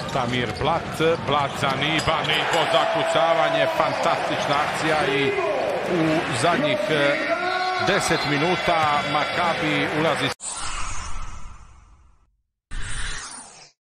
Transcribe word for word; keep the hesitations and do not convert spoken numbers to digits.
Tamir Blat, Blat za Niba, Nibo zakucavanje, fantastična akcija i u zadnjih deset minuta Makabi ulazi.